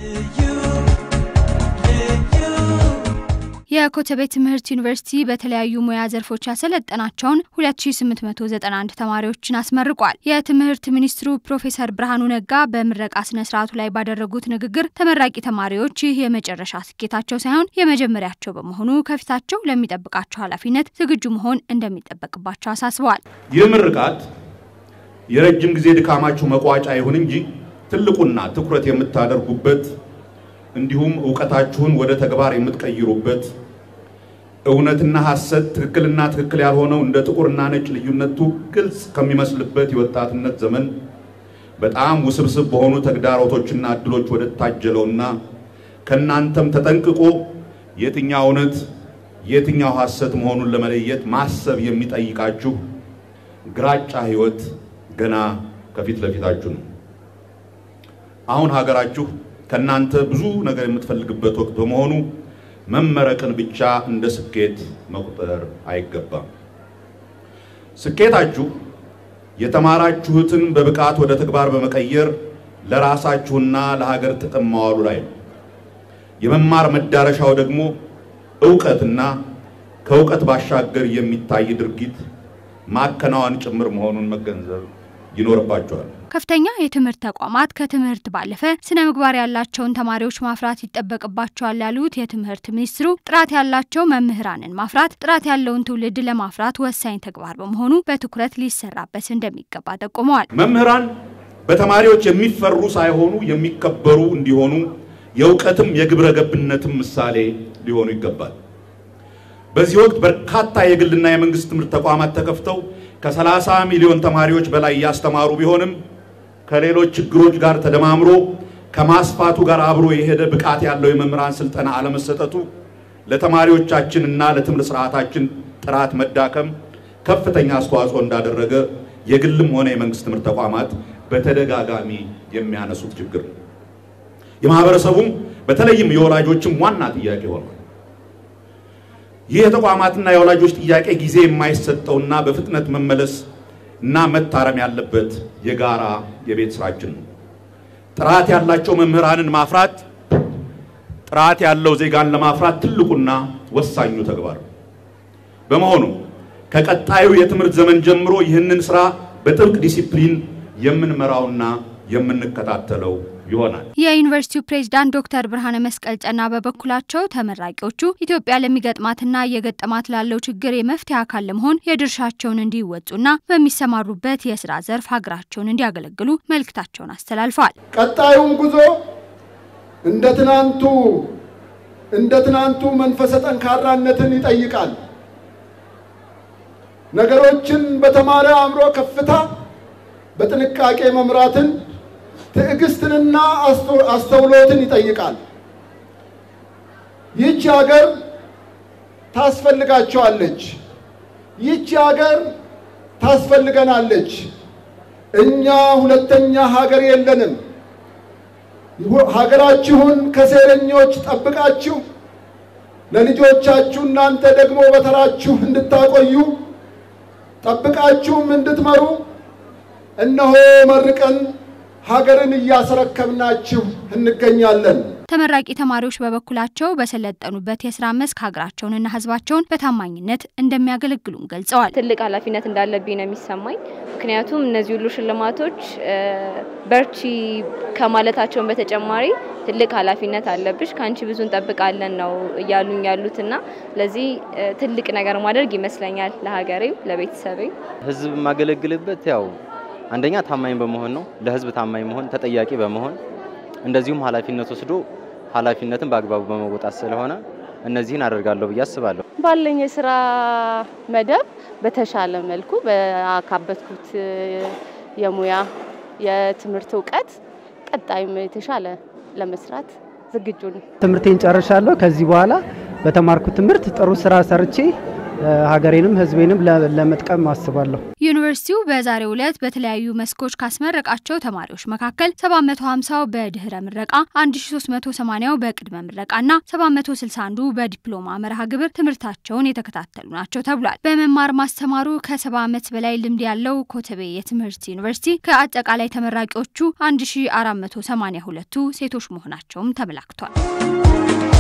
የኮተቤ ትምህርት ዩኒቨርሲቲ በተለያዩ ሙያ ዘርፎች ያሰለጠናቸውን 2891 ተማሪዎችን አስመርቋል። የትምህርት ሚኒስትሩ ፕሮፌሰር ብርሃኑ ነጋ በምረቃ ስነ ስርዓቱ ላይ ባደረጉት ንግግር ተመራቂ ተማሪዎች ይህ የመጨረሻ ስኬታቸው ሳይሆን የመጀመሪያቸው በመሆኑ ከፊታቸው ለሚጠብቃቸው ኃላፊነት ዝግጁ መሆን እንደሚጠበቅባቸው አሳስበዋል። ይህ ምርቃት የረጅም ጊዜ ድካማችሁ መቋጫ ይሁን እንጂ ትልቁና ትኩረት የምታደርጉበት እንዲሁም ዕውቀታችሁን ወደ ተግባር የምትቀይሩበት እውነትና ሐሰት ትክክልና ትክክል ያልሆነው እንደ ጥቁርና ነጭ ልዩነቱ ግልጽ ከሚመስልበት የወጣትነት ዘመን በጣም ውስብስብ በሆኑ ተግዳሮቶችና እድሎች ወደ ታጀለውና ከናንተም ተጠንቅቆ የትኛው እውነት የትኛው ሐሰት መሆኑን ለመለየት ማሰብ የሚጠይቃችሁ ግራጫ ህይወት ገና ከፊት ለፊታችሁ ነው። አሁን ሀገራችሁ ከናንተ ብዙ ነገር የምትፈልግበት ወቅት በመሆኑ መመረቅን ብቻ እንደ ስኬት መቁጠር አይገባም። ስኬታችሁ የተማራችሁትን በብቃት ወደ ተግባር በመቀየር ለራሳችሁና ለሀገር ጥቅም ማዋሉ ላይ ነው። የመማር መዳረሻው ደግሞ ዕውቀትና ከዕውቀት ባሻገር የሚታይ ድርጊት ማከናወን ጭምር መሆኑን መገንዘብ ይኖርባችኋል። ከፍተኛ የትምህርት ተቋማት ከትምህርት ባለፈ ስነ ምግባር ያላቸውን ተማሪዎች ማፍራት ይጠበቅባቸዋል ያሉት የትምህርት ሚኒስትሩ ጥራት ያላቸው መምህራንን ማፍራት ጥራት ያለውን ትውልድ ለማፍራት ወሳኝ ተግባር በመሆኑ በትኩረት ሊሰራበት እንደሚገባ ጠቁመዋል። መምህራን በተማሪዎች የሚፈሩ ሳይሆኑ የሚከበሩ እንዲሆኑ የዕውቀትም የግብረ ገብነትም ምሳሌ ሊሆኑ ይገባል። በዚህ ወቅት በርካታ የግልና የመንግስት ትምህርት ተቋማት ተከፍተው ከ30 ሚሊዮን ተማሪዎች በላይ ያስተማሩ ቢሆንም ከሌሎች ችግሮች ጋር ተደማምሮ ከማስፋቱ ጋር አብሮ የሄደ ብቃት ያለው የመምህራን ስልጠና አለመሰጠቱ ለተማሪዎቻችንና ለትምህርት ስርዓታችን ጥራት መዳከም ከፍተኛ አስተዋጽኦ እንዳደረገ የግልም ሆነ የመንግስት ትምህርት ተቋማት በተደጋጋሚ የሚያነሱት ችግር ነው። የማህበረሰቡም በተለይም የወላጆችም ዋና ጥያቄ ሆኗል። ይህ የተቋማትና የወላጆች ጥያቄ ጊዜ የማይሰጠውና በፍጥነት መመለስ እና መታረም ያለበት የጋራ የቤት ስራችን ነው። ጥራት ያላቸው መምህራንን ማፍራት ጥራት ያለው ዜጋን ለማፍራት ትልቁና ወሳኙ ተግባር በመሆኑ ከቀጣዩ የትምህርት ዘመን ጀምሮ ይህንን ስራ በጥብቅ ዲሲፕሊን የምንመራውና የምንከታተለው ይሆናል። የዩኒቨርሲቲው ፕሬዝዳንት ዶክተር ብርሃነ መስቀል ጨና በበኩላቸው ተመራቂዎቹ ኢትዮጵያ ለሚገጥማትና የገጠማት ላለው ችግር የመፍትሄ አካል ለመሆን የድርሻቸውን እንዲወጡና በሚሰማሩበት የሥራ ዘርፍ ሀገራቸውን እንዲያገለግሉ መልእክታቸውን አስተላልፈዋል። ቀጣዩን ጉዞ እንደ ትናንቱ መንፈሰ ጠንካራነትን ይጠይቃል። ነገሮችን በተማረ አእምሮ ከፍታ በጥንቃቄ መምራትን ትዕግስትንና አስተውሎትን ይጠይቃል። ይህች ሀገር ታስፈልጋቸዋለች። ይህች ሀገር ታስፈልገናለች። እኛ ሁለተኛ ሀገር የለንም። ሀገራችሁን ከሴረኞች ጠብቃችሁ ለልጆቻችሁ እናንተ ደግሞ በተራችሁ እንድታቆዩ ጠብቃችሁም እንድትመሩ እነሆ መርቀን ሀገርን እያስረከብናችሁ እንገኛለን። ተመራቂ ተማሪዎች በበኩላቸው በሰለጠኑበት የሥራ መስክ ሀገራቸውንና ህዝባቸውን በታማኝነት እንደሚያገለግሉም ገልጸዋል። ትልቅ ኃላፊነት እንዳለብኝ ነው የሚሰማኝ። ምክንያቱም እነዚህ ሁሉ ሽልማቶች በርቺ ከማለታቸው በተጨማሪ ትልቅ ኃላፊነት አለብሽ ካንቺ ብዙ እንጠብቃለን ነው እያሉኝ ያሉትና ለዚህ ትልቅ ነገር ማድረግ ይመስለኛል ለሀገሬም ለቤተሰቤም። ህዝብ ማገለግልበት ያው አንደኛ ታማኝ በመሆን ነው። ለህዝብ ታማኝ መሆን ተጠያቂ በመሆን እንደዚሁም ኃላፊነት ወስዶ ኃላፊነትን በአግባቡ በመወጣት ስለሆነ እነዚህን አደርጋለሁ ብዬ አስባለሁ። ባለኝ የሥራ መደብ በተሻለ መልኩ በአካበትኩት የሙያ የትምህርት ዕውቀት ቀጣይም የተሻለ ለመስራት ዝግጁ ነኝ። ትምህርቴን ጨርሻለሁ። ከዚህ በኋላ በተማርኩት ትምህርት ጥሩ ስራ ሰርቼ ሀገሬንም ህዝቤንም ለመጥቀም አስባለሁ። ዩኒቨርሲቲው በዛሬው ዕለት በተለያዩ መስኮች ካስመረቃቸው ተማሪዎች መካከል 750 በድህረ ምረቃ፣ 1380 በቅድመ ምረቃና 761 በዲፕሎማ መርሃ ግብር ትምህርታቸውን የተከታተሉ ናቸው ተብሏል። በመማር ማስተማሩ ከ70 ዓመት በላይ ልምድ ያለው ኮተቤ የትምህርት ዩኒቨርሲቲ ከአጠቃላይ ተመራቂዎቹ 1482ቱ ሴቶች መሆናቸውም ተመላክቷል።